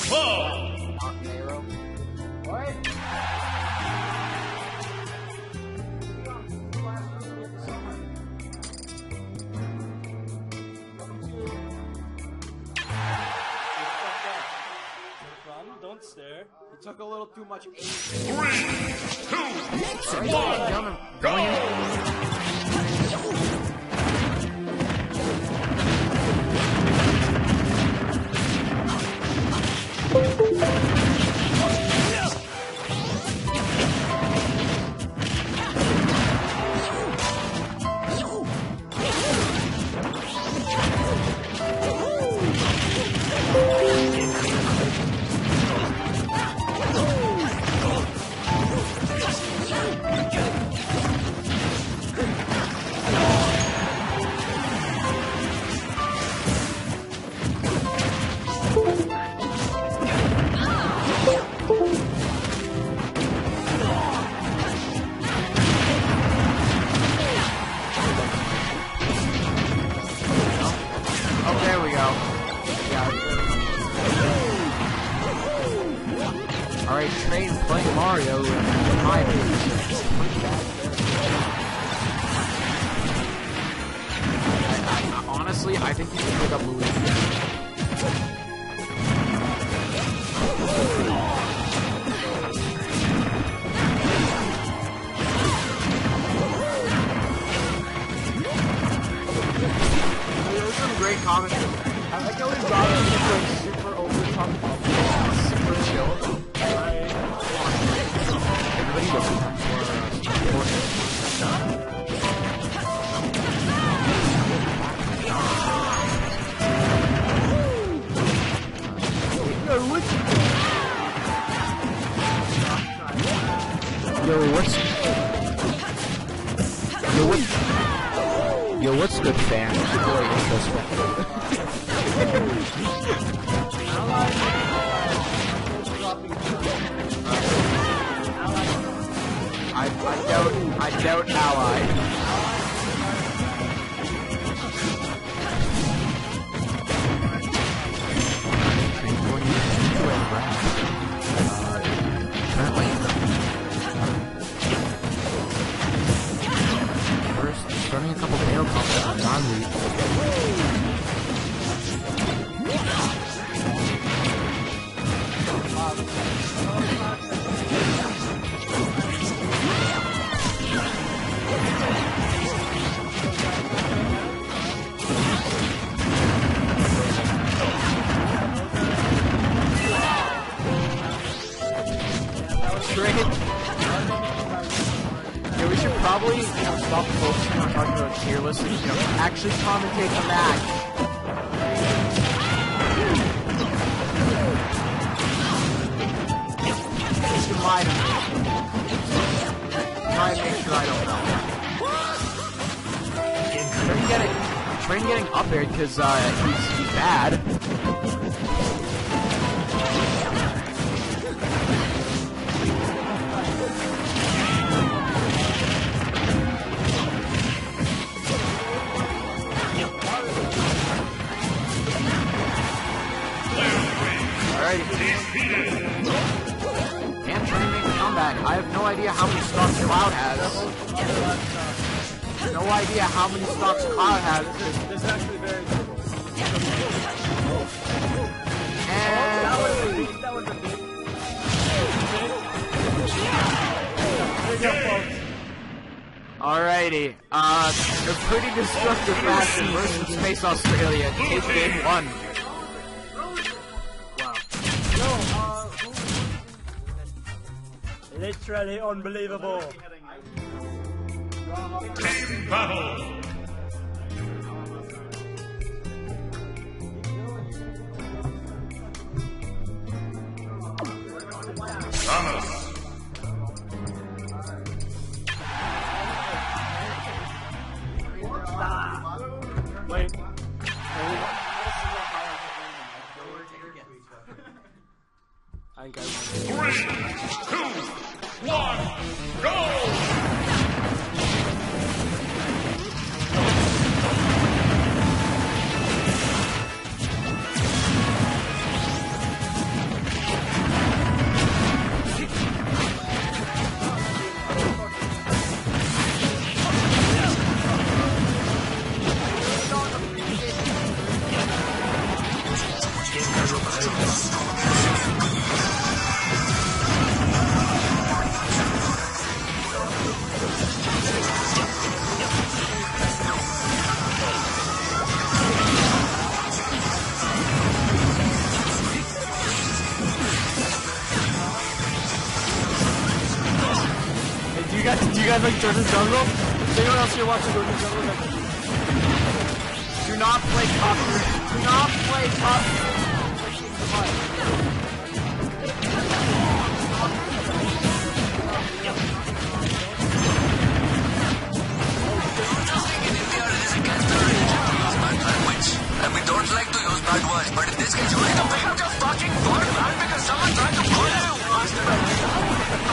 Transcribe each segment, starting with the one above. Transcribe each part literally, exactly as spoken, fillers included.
Don't stare. He took a little too much aim. Three, two, one, go! Alright, Train playing Mario with my I, I, honestly, I think you should pick up Luigi. There's some great comments. I like how his Robin is like super over top, super chill. Everybody looking for support. Yo, what's Yo, what's Yo, what's good, fan? Very introspective. I, I doubt, I doubt ally. First, starting a couple nail combos on non-lead. Yeah, we should probably, you know, stop focusing on talking about tier lists and, you know, actually commentate the match. Just remind me. Try and make sure I don't know. Train getting, Train getting up there because uh, he's, he's bad. And Train makes a comeback. I have no idea how many stocks Cloud has. No idea how many stocks Cloud has. This is actually very difficult. And that was a beat. That was a beat. There you go, folks. Alrighty. Uh, a pretty destructive fashion versus Space Australia. Take game one. Literally unbelievable. Team battle. Samus. Wait. I got Three, two, one, go! Do you guys, do you guys like Georgia Jungle? Is anyone else here watching Georgia Jungle? Do not play top three. Do not play top three. And we don't like to use bad words, but in this case, you need to pick up your fucking phone, man, because someone tried to call you.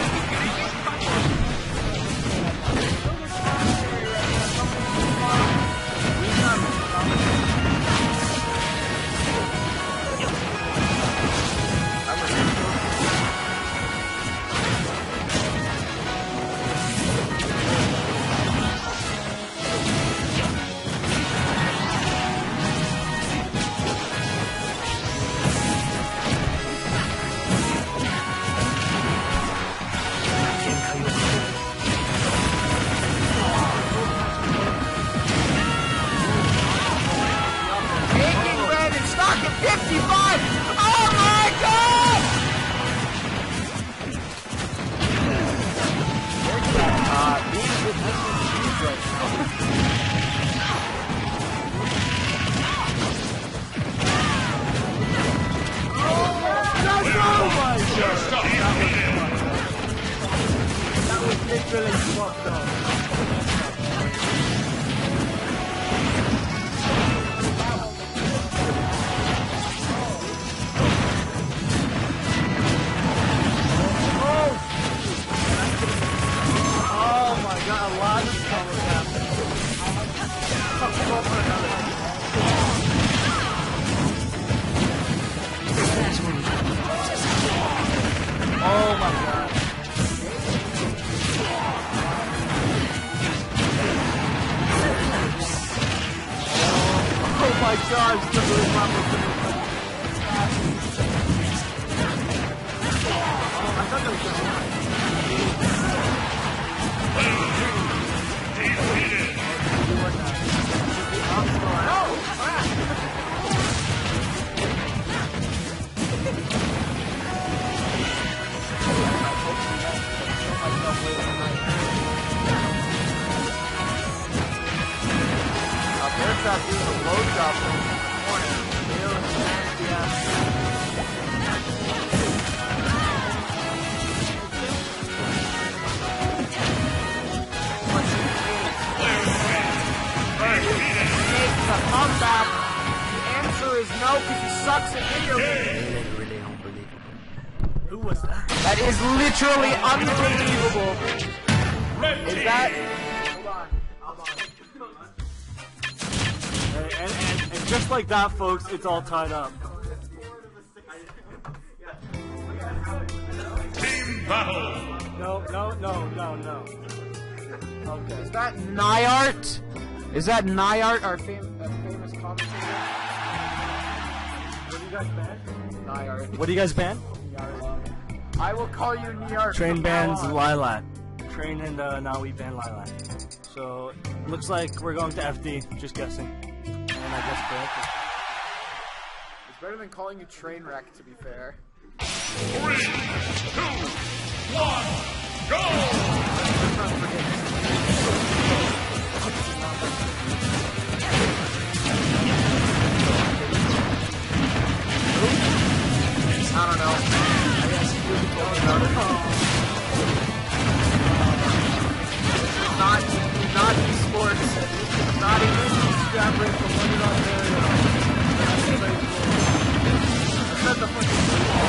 fifty-five! Oh my god! Uh, these with this right Oh my god! That was literally fucked up. Oh my god. Oh my god, it's really I thought that was Stop doing a low job in the morning. Real nasty ass. Make the comeback. The answer is no, because he sucks at video games. Really, really unbelievable. Who was that? That is literally unbelievable. Is that? And, and, and just like that, folks, it's all tied up. Team battle. No, no, no, no, no. Okay. Is that Nyart? Is that Nyart, our fam uh, famous commentator? What do you guys ban? Nyart. What do you guys ban? I will call you Nyart. Train from now bans on. Lilac. Train and uh, now we ban Lilac. So, looks like we're going to F D, just guessing. And I guess correct. It's better than calling you Trainwreck, to be fair. Three, two, one, go! I don't know. I guess you can talk about it. This is not, this is not esports. This is not even establishing from London, Ontario. That's not the fucking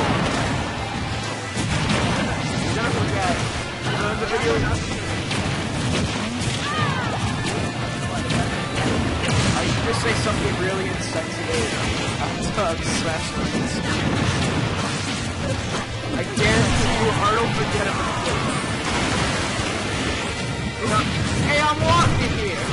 You're gonna forget. Uh, the video I should just say something really insensitive. I'm Smash Bros. I guarantee you, Art will forget about this. Hey, I'm walking here!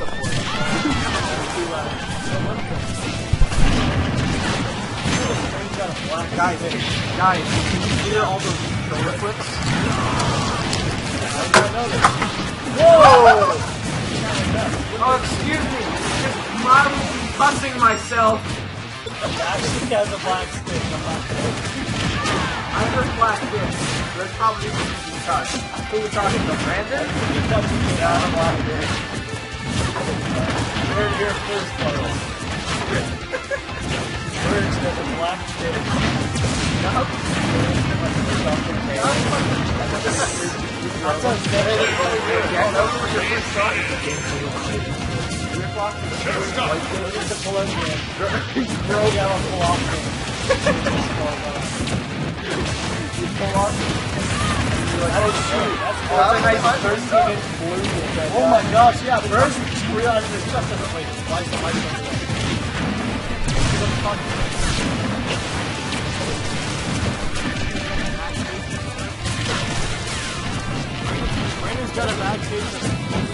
support. Too loud. Guys, guys, can you hear all those shoulder flips? Whoa! Oh, excuse me. Just mildly cussing myself. Actually has a black stick. I'm not sure. I heard black dick. There's probably some touch. Who we talking about? Brandon? Yeah, I'm a black dick. You're your first puddle. First, there's a black stick. Yup. That's unfair. Yeah, that was your first shot. Next up, It's a pull-up game. Girl, yeah, I'll pull off game. You pull off. Oh, shoot. That's cool. That's a nice thirteen inch blue. Oh my gosh, yeah. First, realize this stuff doesn't wait. Why is the mic over there? Brandon's got a bad case of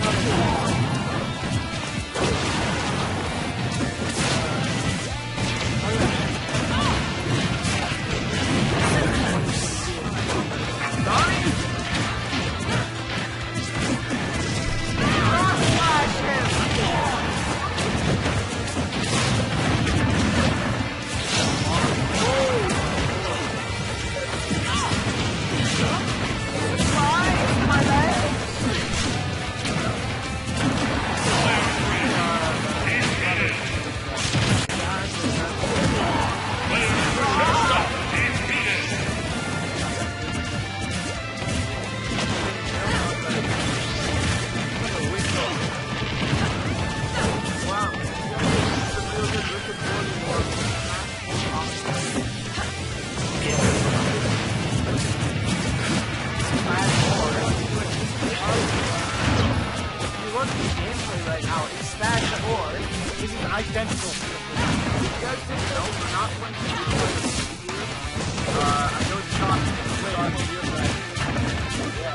identical. You guys didn't know we're not playing the video. Uh, I know it's not wait on video, but yeah.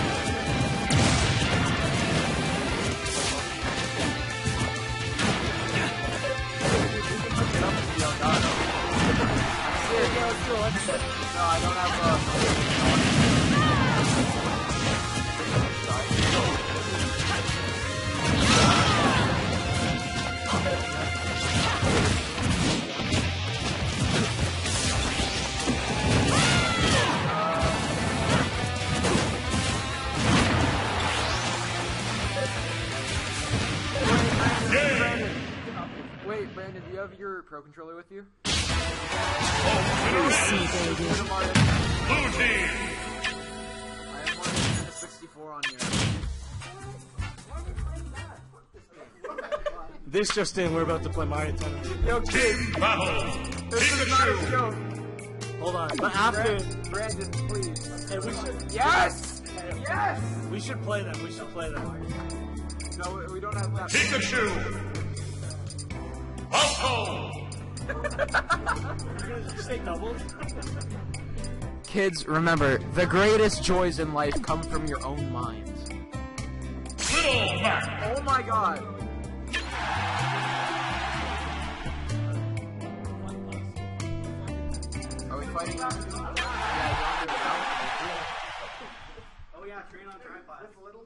No, I don't have uh Wait, Brandon, do you have your Pro Controller with you? Blue team. I have one Nintendo sixty-four on here. This just in, we're about to play Mario Tennis. Yo, kids, Battle. this is not a Pikachu. joke. Hold on, but after, Brandon, please. hey, we should, Yes! Yes! we should play them. We should play them. No, we don't have that. Pikachu. Alto. Did you say doubles? Kids, remember, the greatest joys in life come from your own minds. Little Mac. Oh my god. Are we fighting now? Yeah, Oh yeah, train on tripod.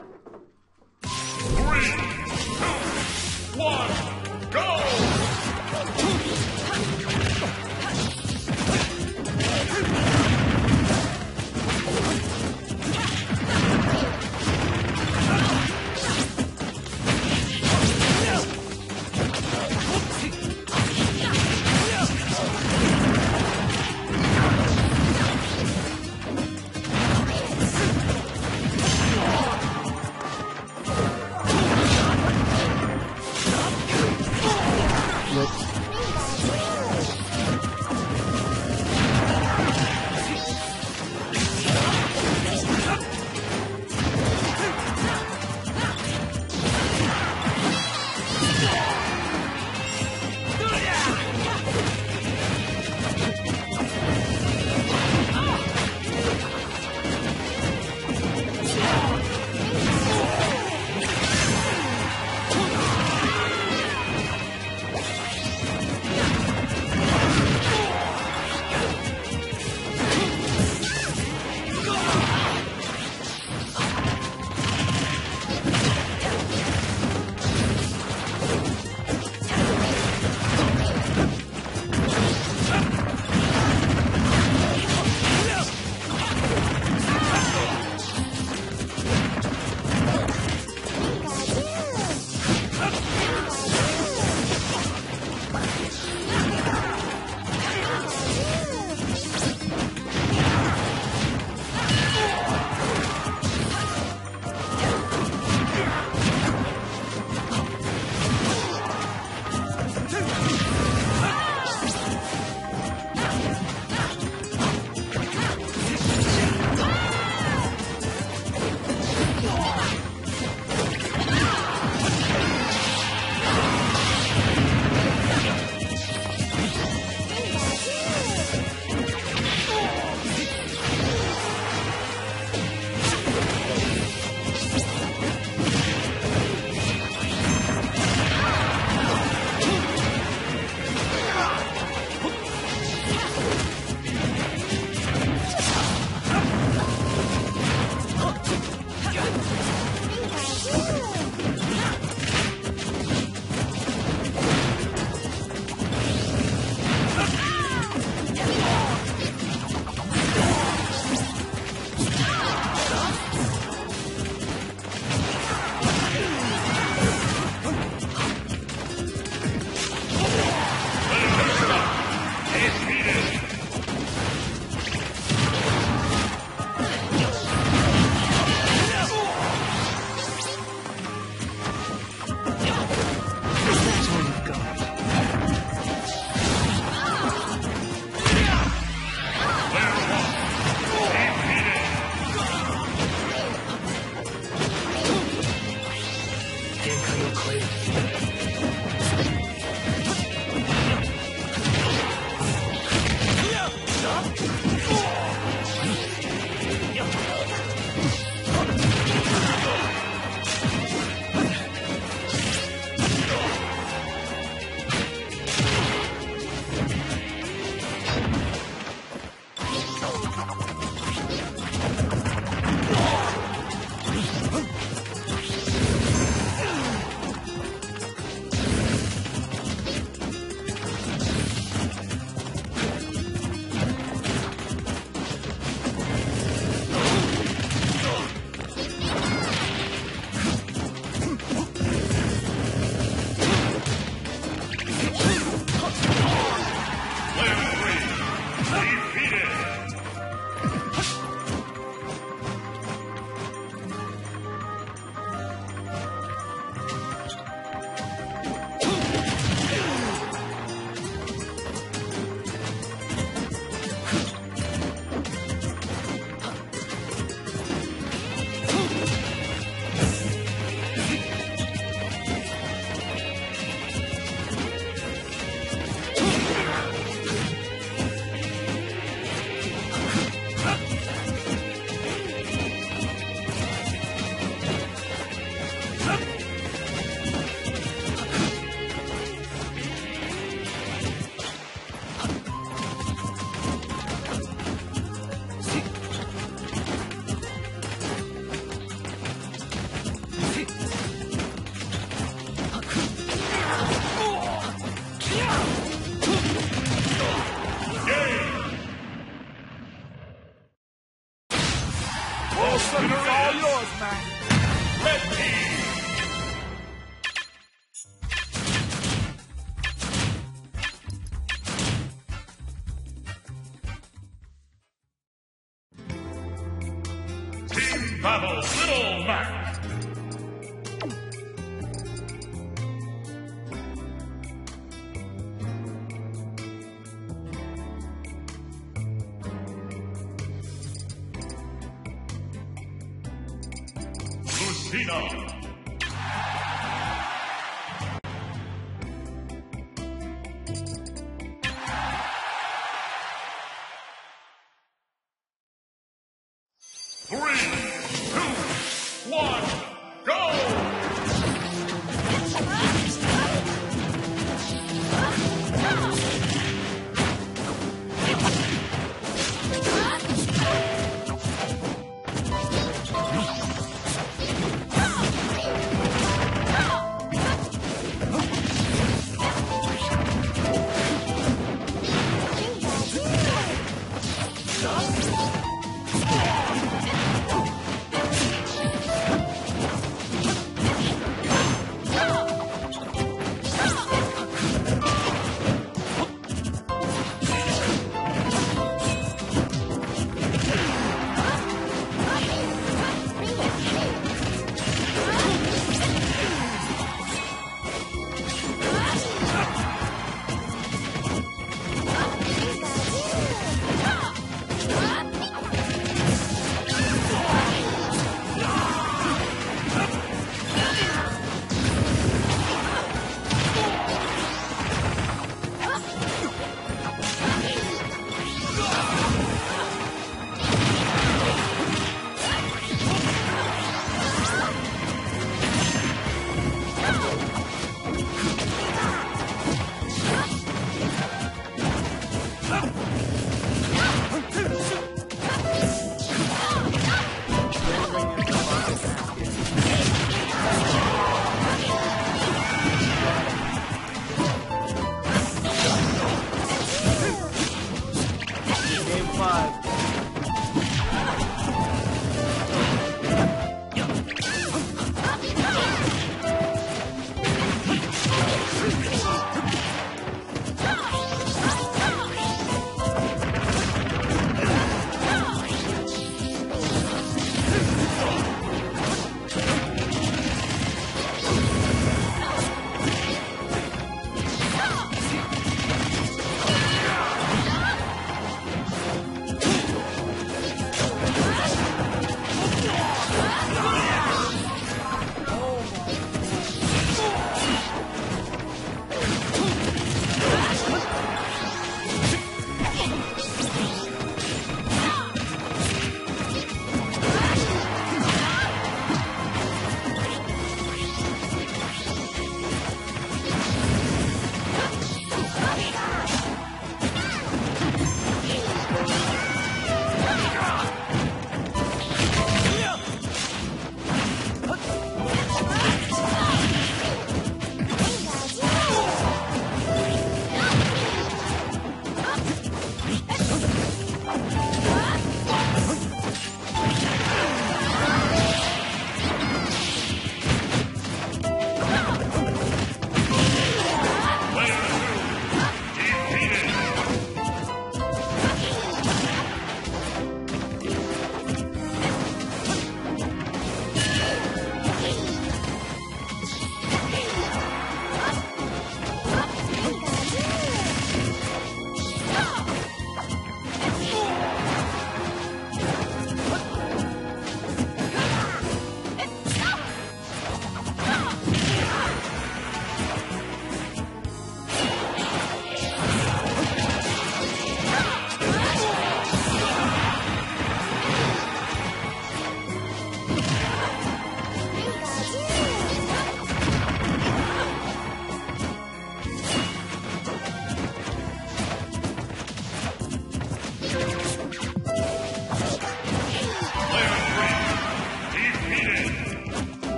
Three, two, one, go. battle Little Mac. Lucina.